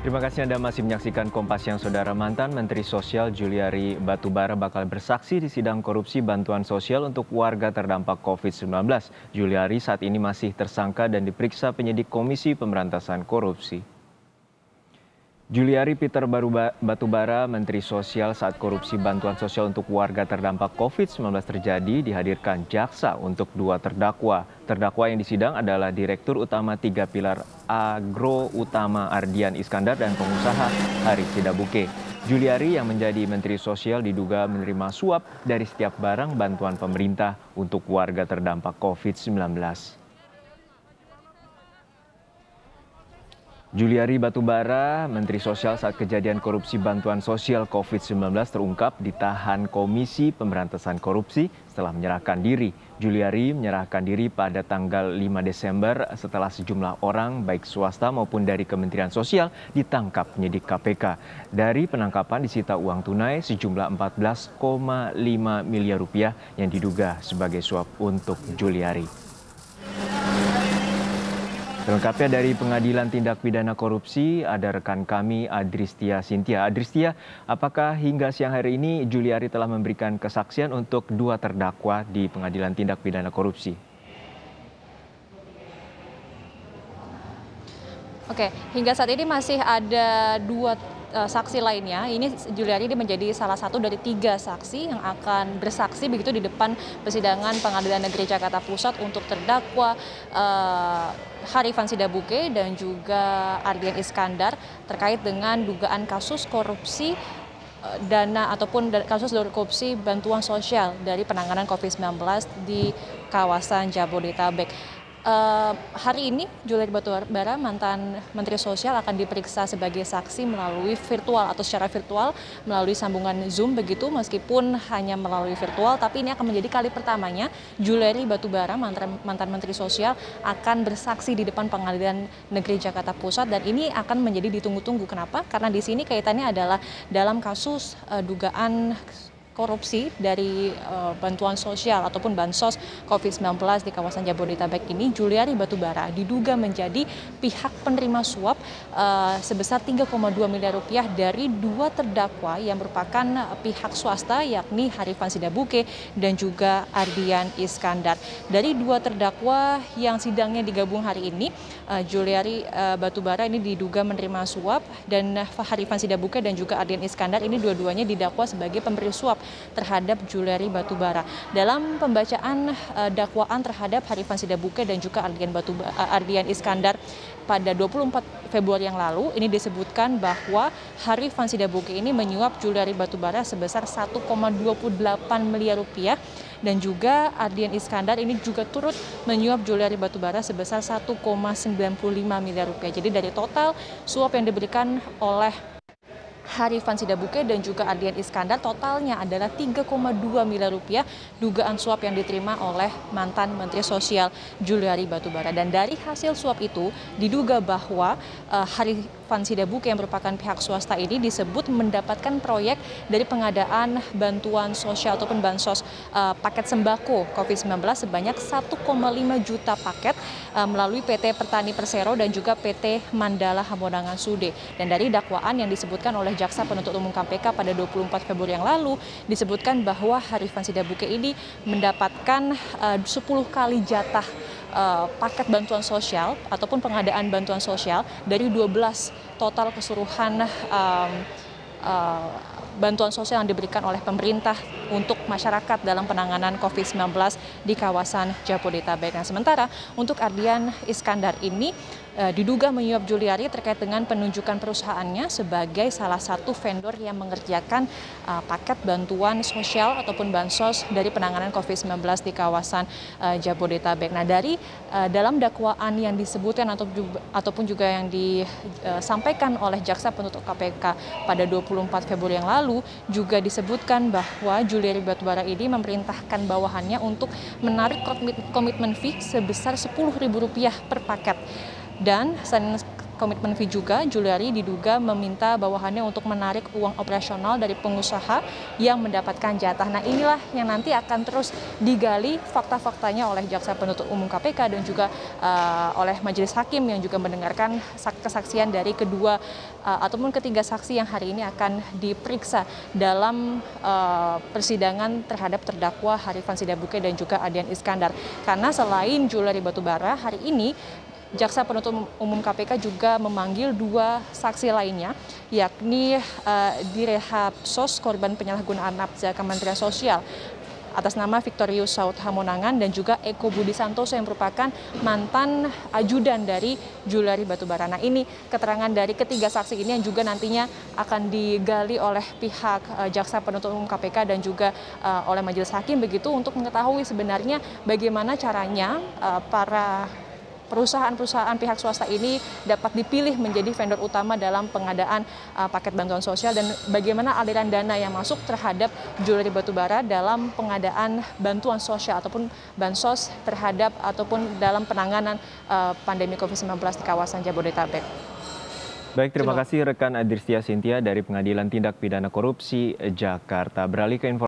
Terima kasih Anda masih menyaksikan Kompas Siang. Saudara. Mantan Menteri Sosial Juliari Batubara bakal bersaksi di sidang korupsi bantuan sosial untuk warga terdampak COVID-19. Juliari saat ini masih tersangka dan diperiksa penyidik Komisi Pemberantasan Korupsi. Juliari Peter Batubara, Menteri Sosial saat korupsi bantuan sosial untuk warga terdampak COVID-19 terjadi, dihadirkan jaksa untuk dua terdakwa. Terdakwa yang disidang adalah Direktur Utama 3 Pilar Agro Utama Ardian Iskandar dan pengusaha Haris Sidabuke. Juliari yang menjadi Menteri Sosial diduga menerima suap dari setiap barang bantuan pemerintah untuk warga terdampak COVID-19. Juliari Batubara, Menteri Sosial saat kejadian korupsi bantuan sosial COVID-19 terungkap ditahan Komisi Pemberantasan Korupsi setelah menyerahkan diri. Juliari menyerahkan diri pada tanggal 5 Desember setelah sejumlah orang baik swasta maupun dari Kementerian Sosial ditangkap penyidik KPK. Dari penangkapan disita uang tunai sejumlah 14,5 miliar rupiah yang diduga sebagai suap untuk Juliari. Selengkapnya dari Pengadilan Tindak Pidana Korupsi, ada rekan kami Adristia Sintia. Adristia, apakah hingga siang hari ini Juliari telah memberikan kesaksian untuk dua terdakwa di Pengadilan Tindak Pidana Korupsi? Oke, hingga saat ini masih ada dua saksi lainnya. Ini Juliari menjadi salah satu dari 3 saksi yang akan bersaksi begitu di depan persidangan Pengadilan Negeri Jakarta Pusat untuk terdakwa Harifan Sidabuke dan juga Ardian Iskandar terkait dengan dugaan kasus korupsi dana ataupun kasus korupsi bantuan sosial dari penanganan COVID-19 di kawasan Jabodetabek. Hari ini Juliari Batubara, mantan Menteri Sosial, akan diperiksa sebagai saksi melalui virtual atau secara virtual melalui sambungan Zoom begitu, meskipun hanya melalui virtual, tapi ini akan menjadi kali pertamanya Juliari Batubara, mantan Menteri Sosial, akan bersaksi di depan Pengadilan Negeri Jakarta Pusat, dan ini akan menjadi ditunggu-tunggu. Kenapa? Karena di sini kaitannya adalah dalam kasus dugaan korupsi dari bantuan sosial ataupun bansos COVID-19 di kawasan Jabodetabek ini. Juliari Batubara diduga menjadi pihak penerima suap sebesar 3,2 miliar rupiah dari dua terdakwa yang merupakan pihak swasta, yakni Harifan Sidabuke dan juga Ardian Iskandar. Dari dua terdakwa yang sidangnya digabung hari ini, Juliari Batubara ini diduga menerima suap, dan Harifan Sidabuke dan juga Ardian Iskandar ini dua-duanya didakwa sebagai pemberi suap terhadap Juliari Batubara. Dalam pembacaan dakwaan terhadap Harifan Sidabuke dan juga Ardian Iskandar pada 24 Februari yang lalu, ini disebutkan bahwa Harifan Sidabuke ini menyuap Juliari Batubara sebesar 1,28 miliar rupiah, dan juga Ardian Iskandar ini juga turut menyuap Juliari Batubara sebesar 1,95 miliar rupiah. Jadi dari total suap yang diberikan oleh Harifan Sidabuke dan juga Ardian Iskandar, totalnya adalah 3,2 miliar rupiah dugaan suap yang diterima oleh mantan Menteri Sosial Juliari Batubara. Dan dari hasil suap itu diduga bahwa Harifan Sidabuke yang merupakan pihak swasta ini disebut mendapatkan proyek dari pengadaan bantuan sosial ataupun bansos paket sembako COVID-19 sebanyak 1,5 juta paket melalui PT Pertani Persero dan juga PT Mandala Hamonangan Sude. Dan dari dakwaan yang disebutkan oleh Jaksa Penuntut Umum KPK pada 24 Februari yang lalu, disebutkan bahwa Harifan Sidabuke ini mendapatkan 10 kali jatah paket bantuan sosial ataupun pengadaan bantuan sosial dari 12 total keseluruhan bantuan sosial yang diberikan oleh pemerintah untuk masyarakat dalam penanganan COVID-19 di kawasan Jabodetabek. Nah, sementara untuk Ardian Iskandar ini diduga menyuap Juliari terkait dengan penunjukan perusahaannya sebagai salah satu vendor yang mengerjakan paket bantuan sosial ataupun bansos dari penanganan COVID-19 di kawasan Jabodetabek. Nah, dari dalam dakwaan yang disebutkan ataupun juga yang disampaikan oleh Jaksa Penuntut KPK pada 24 Februari yang lalu, juga disebutkan bahwa Juliari Batubara ini memerintahkan bawahannya untuk menarik komitmen fee sebesar Rp10.000 per paket. Dan komitmen fee juga, Juliari diduga meminta bawahannya untuk menarik uang operasional dari pengusaha yang mendapatkan jatah. Nah, inilah yang nanti akan terus digali fakta-faktanya oleh Jaksa Penuntut Umum KPK dan juga oleh Majelis Hakim yang juga mendengarkan kesaksian dari kedua ataupun ketiga saksi yang hari ini akan diperiksa dalam persidangan terhadap terdakwa Harifan Sidabuke dan juga Adian Iskandar. Karena selain Juliari Batubara, hari ini Jaksa Penuntut Umum KPK juga memanggil dua saksi lainnya, yakni Direhab Sos, korban penyalahgunaan nafsa Kementerian Sosial, atas nama Victorius Saud Hamonangan, dan juga Eko Budi Santoso yang merupakan mantan ajudan dari Juliari Batubara. Nah, ini keterangan dari ketiga saksi ini yang juga nantinya akan digali oleh pihak Jaksa Penuntut Umum KPK dan juga oleh Majelis Hakim begitu untuk mengetahui sebenarnya bagaimana caranya para perusahaan-perusahaan pihak swasta ini dapat dipilih menjadi vendor utama dalam pengadaan paket bantuan sosial dan bagaimana aliran dana yang masuk terhadap Juliari Batubara dalam pengadaan bantuan sosial ataupun bansos terhadap ataupun dalam penanganan pandemi COVID-19 di kawasan Jabodetabek. Baik, terima kasih rekan Adristia Sintia dari Pengadilan Tindak Pidana Korupsi Jakarta. Beralih ke informasi